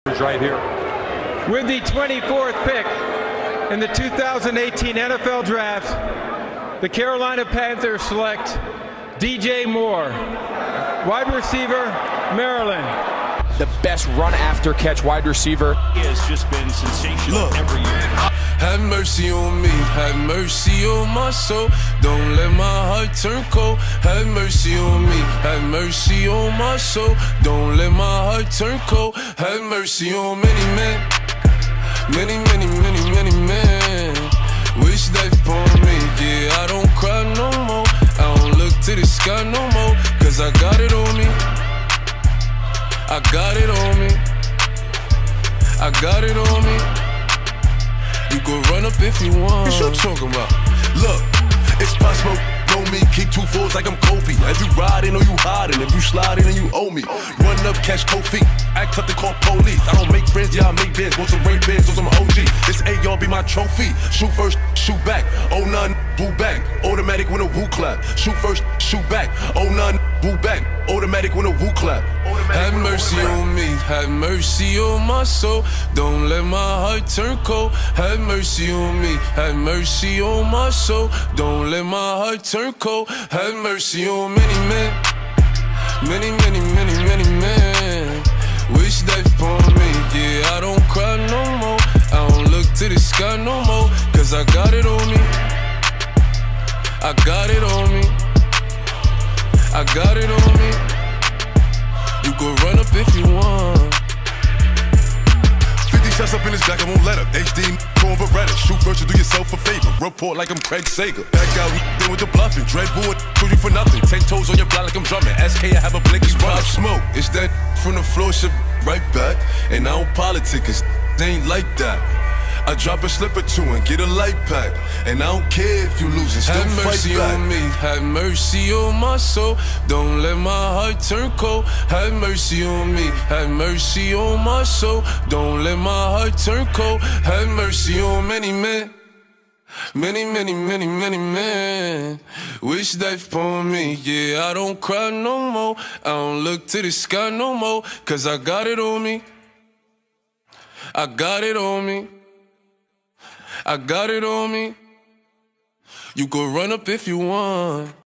Right here. With the 24th pick in the 2018 NFL Draft, the Carolina Panthers select DJ Moore, wide receiver, Maryland. The best run after catch wide receiver. He has just been sensational every year. Have mercy on me, have mercy on my soul. Don't let my heart turn cold. Have mercy on me, have mercy on my soul. Don't let my heart turn cold. Have mercy on many men, many men. Wish death upon me, yeah, I don't cry no more. I don't look to the sky no more, cause I got it on me. I got it on me. I got it on me. You can run up if you want. What you talking about? Look, it's possible. Know me, keep 2 fours like I'm Kobe. If you riding or you hiding, if you sliding and you owe me. Run up, catch cold feet, act up to call police. I don't make friends, yeah, I make bids. Want some rape bids or some OG. This AR be my trophy. Shoot first, shoot back. Oh none, boo back. Automatic when a woo clap. Shoot first, shoot back. Oh none, boo back. Automatic when a woo clap. Have mercy on me, have mercy on my soul. Don't let my heart turn cold. Have mercy on me, have mercy on my soul. Don't let my heart turn cold. Have mercy on many men, many men. Wish death upon me, yeah, I don't cry no more. I don't look to the sky no more, cause I got it on me. I got it on me. I got it on me. You can run up if you want. 50 shots up in his back, I won't let up. HD, corn Beretta. Shoot first, you do yourself a favor. Report like I'm Craig Sager. Back out, then with the bluffing. Dreadwood, prove you for nothing. 10 toes on your block like I'm drumming. SK, I have a blink, it's pop smoke. It's that from the floor, shit right back. And I don't politic, cause they ain't like that. I drop a slip or two and get a light pack. And I don't care if you lose it, still have mercy fight back. on me, have mercy on my soul. Don't let my heart turn cold. Have mercy on me, have mercy on my soul. Don't let my heart turn cold. Have mercy on many men, many men. Wish death upon me, yeah, I don't cry no more. I don't look to the sky no more, cause I got it on me. I got it on me. I got it on me. You can run up if you want.